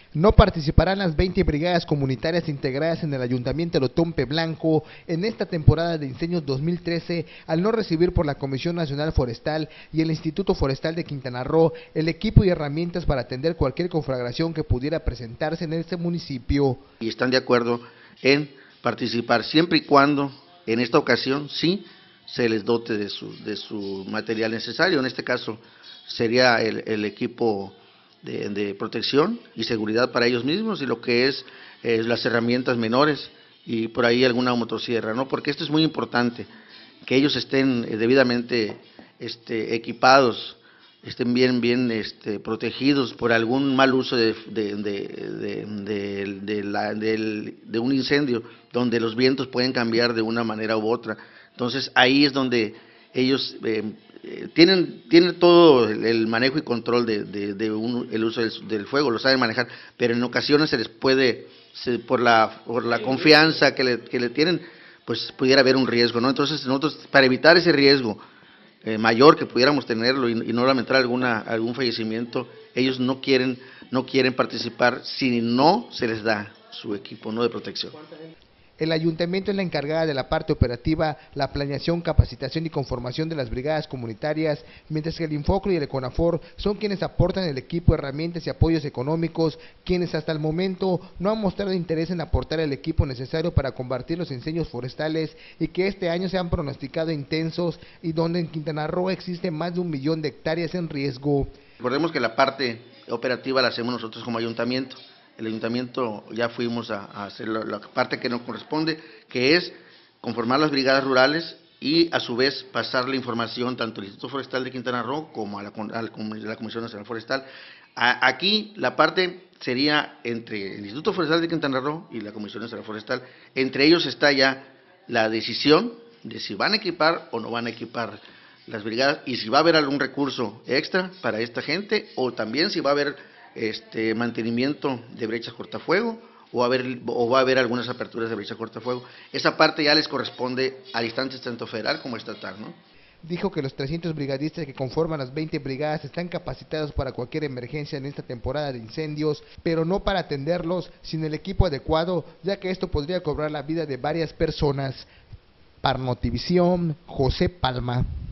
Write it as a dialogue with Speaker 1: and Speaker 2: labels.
Speaker 1: No participarán las 20 brigadas comunitarias integradas en el Ayuntamiento de Otompe Blanco en esta temporada de incendios 2013 al no recibir por la Comisión Nacional Forestal y el Instituto Forestal de Quintana Roo el equipo y herramientas para atender cualquier conflagración que pudiera presentarse en este municipio.
Speaker 2: Y están de acuerdo en participar siempre y cuando en esta ocasión sí se les dote de su material necesario. En este caso sería el equipo de protección y seguridad para ellos mismos y lo que es las herramientas menores y por ahí alguna motosierra, ¿no? Porque esto es muy importante, que ellos estén debidamente equipados, estén bien protegidos por algún mal uso de un incendio, donde los vientos pueden cambiar de una manera u otra. Entonces ahí es donde ellos tienen todo el manejo y control el uso del fuego, lo saben manejar, pero en ocasiones se les puede, por la confianza que le tienen, pues pudiera haber un riesgo, ¿no? Entonces nosotros, para evitar ese riesgo mayor que pudiéramos tenerlo y no lamentar algún fallecimiento, ellos no quieren participar si no se les da su equipo, ¿no?, de protección.
Speaker 1: El ayuntamiento es la encargada de la parte operativa, la planeación, capacitación y conformación de las brigadas comunitarias, mientras que el Infocro y el Econafor son quienes aportan el equipo, herramientas y apoyos económicos, quienes hasta el momento no han mostrado interés en aportar el equipo necesario para combatir los incendios forestales y que este año se han pronosticado intensos y donde en Quintana Roo existe más de 1 millón de hectáreas en riesgo.
Speaker 2: Recordemos que la parte operativa la hacemos nosotros como ayuntamiento. El ayuntamiento ya fuimos a hacer la parte que nos corresponde, que es conformar las brigadas rurales y a su vez pasar la información tanto al Instituto Forestal de Quintana Roo como a la Comisión Nacional Forestal. Aquí la parte sería entre el Instituto Forestal de Quintana Roo y la Comisión Nacional Forestal. Entre ellos está ya la decisión de si van a equipar o no van a equipar las brigadas y si va a haber algún recurso extra para esta gente o también si va a haber mantenimiento de brechas cortafuego o va a haber algunas aperturas de brecha cortafuego. Esa parte ya les corresponde al instante tanto federal como estatal, ¿no?
Speaker 1: Dijo que los 300 brigadistas que conforman las 20 brigadas están capacitados para cualquier emergencia en esta temporada de incendios, pero no para atenderlos sin el equipo adecuado, ya que esto podría cobrar la vida de varias personas. Para Notivisión, José Palma.